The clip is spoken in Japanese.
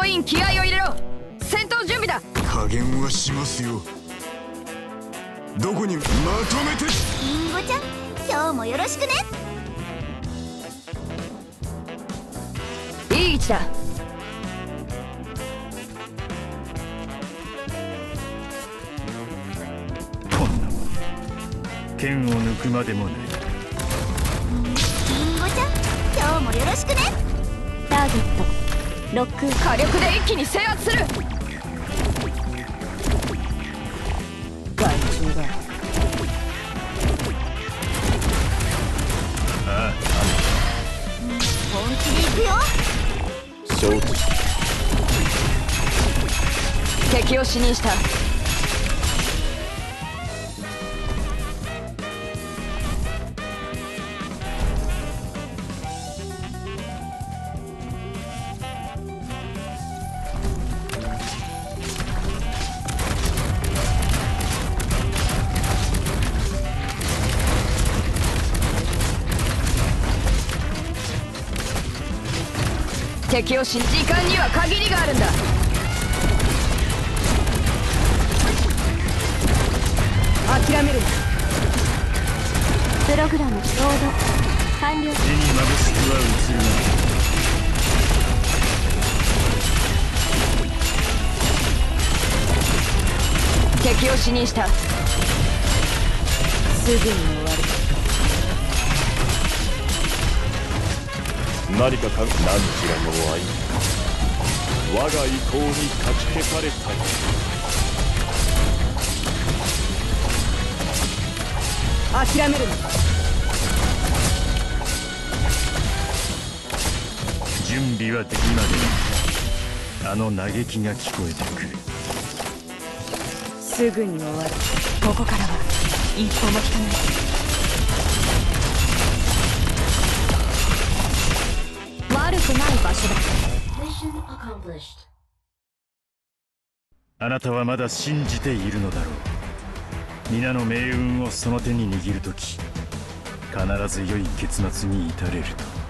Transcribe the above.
総員気合を入れろ。戦闘準備だ。 加減はしますよ。どこにまとめて。 リンゴちゃん、今日もよろしくね。 いい位置だ。 こんなもん剣を抜くまでもない。 リンゴちゃん、今日もよろしくね。ターゲットロック。 火力で一気に制圧する。害虫だ。 ああ、 本気で行くよ。 承知。 敵を死認した。敵を死に、時間には限りがあるんだ。諦めるな。 プログラムロード完了。 手にまぶしくは映るな。 敵を死認した。すぐに終わる。 何か何ちらの愛、我が意向にかき消されたり。 諦めるな。 準備はできまでにあの嘆きが聞こえてくる。 すぐに終わる。ここからは一歩も引かない。悪くない場所だ。 あなたはまだ信じているのだろう。皆の命運をその手に握るとき、必ず良い結末に至れると。